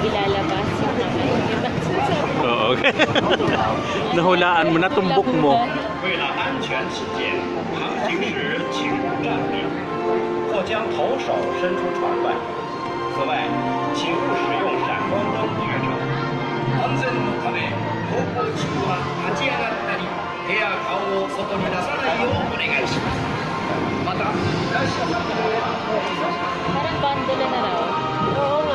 ilalabas yung kamay. Oo. Nahulaan mo, natumbok mo. 为了安全起见，航行时请勿站立，或将头手伸出船外。此外，请勿使用闪光灯拍照。安全のため、航行中は立ち上がったり、手や顔を外に出さないようお願いします。また、いらっしゃった方は Parang bandula na raw. Oo nga.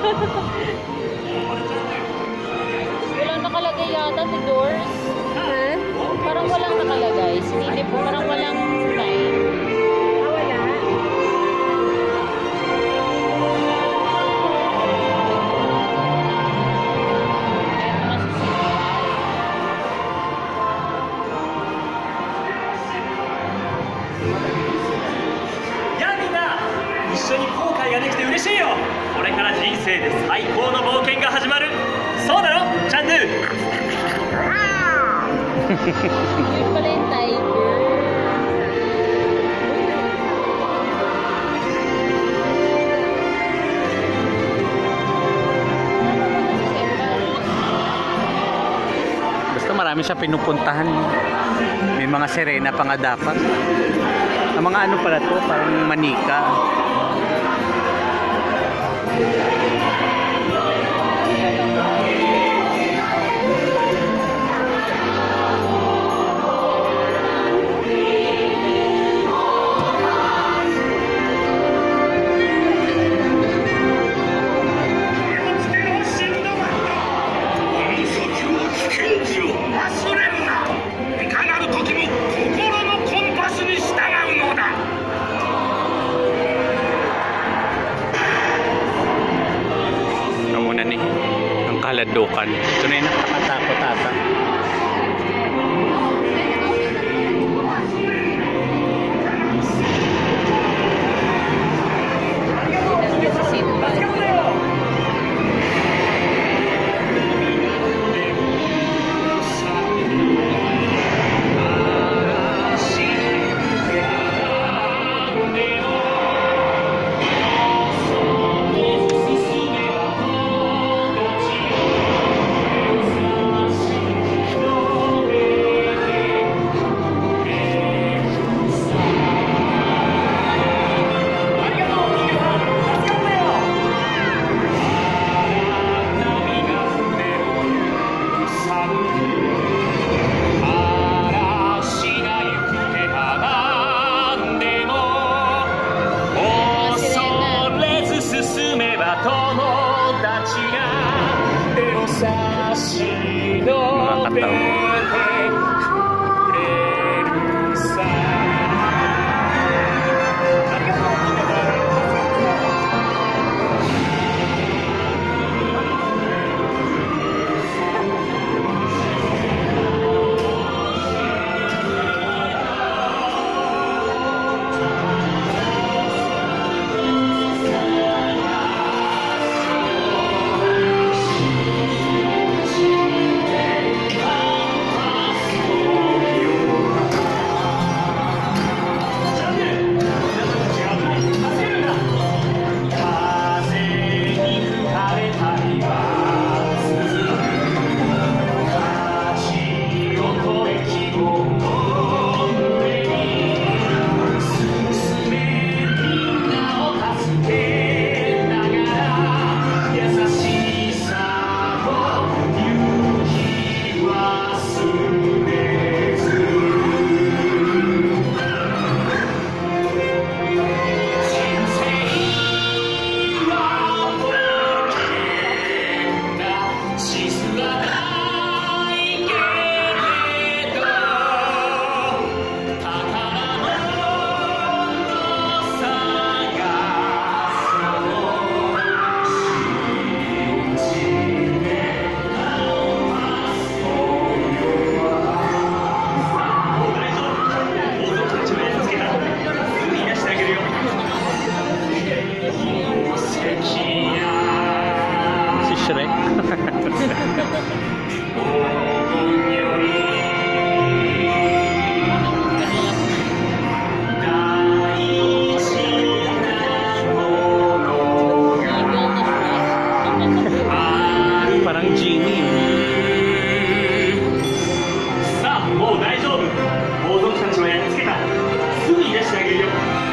Walang nakalagay yata the doors. Ha? Parang walang nakalagay. Sinilip po, parang walang time. Ah, wala. Meron na sa signal. やあみんな、一緒に後悔ができて嬉しいよ。これから人生で最高の冒険が始まる。そうだろ、チャンドゥ。 Yun pala yung tiger. Basta marami siya pinupuntahan. May mga sirena pa nga dapat. Ang mga ano pala to, parang manika. Kaladukan. Ito na yung nakakatakot ata. Sa seatbelt. Parang genie. さあもう大丈夫。王族たちはやっつけた。すぐに出してあげるよ。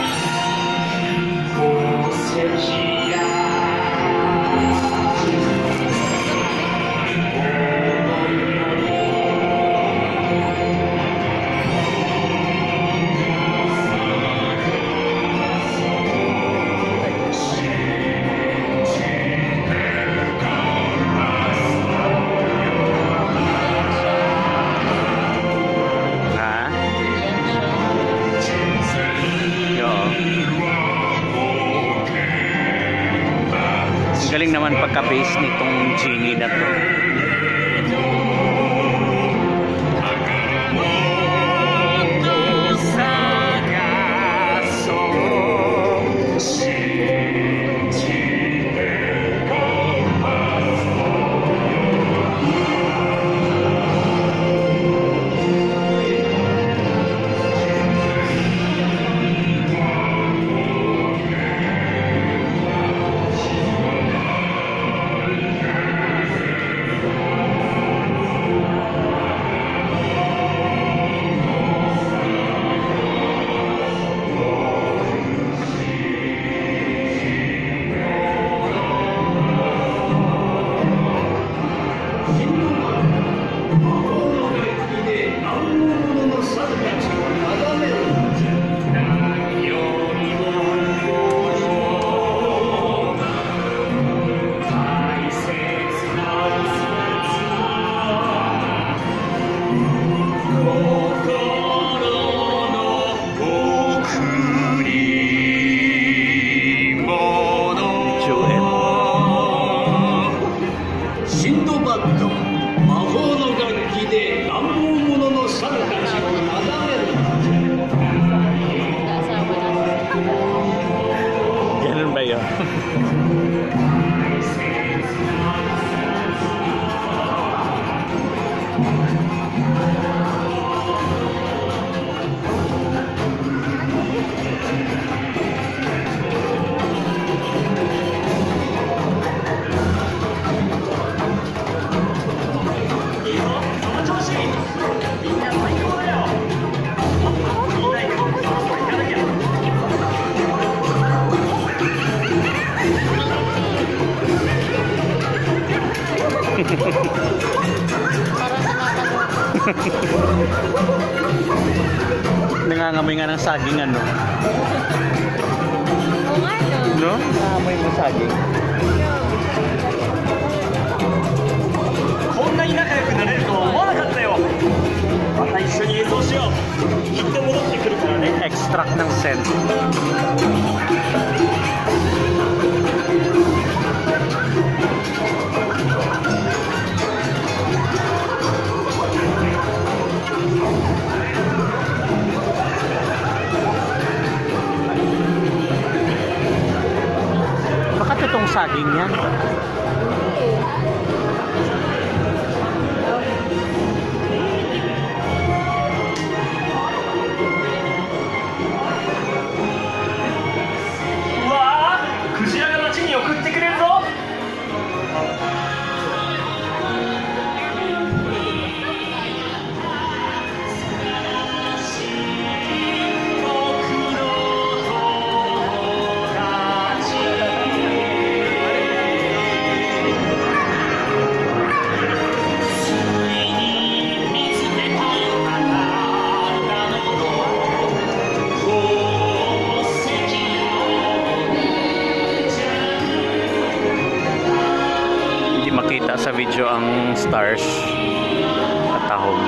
Ha? Yo. Ang galing naman pagka-base nitong genie na to. Ganun ba yun? Nangangamoy nga ng saging ano. Oo nga, no? No? Nangangamoy mo saging. こんなに仲良くなれるとは思わなかったよ。また一緒に演奏しよう。きっと戻ってくるからね。 Extract ng scent. Baka totoong saging yan. Makita sa video ang stars at tahong.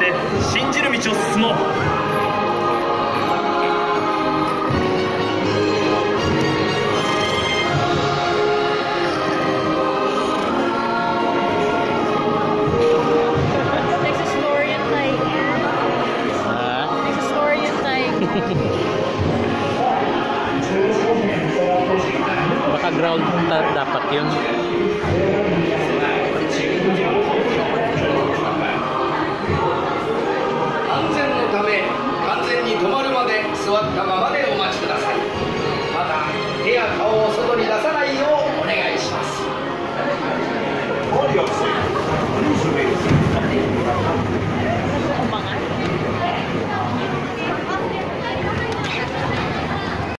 って信じる道を進もう。 Nagsa-storyan tayo. Ah, Nagsa-storyan tayo. baka ground dapat yun. 安全のため完全に止まるまで座ったままで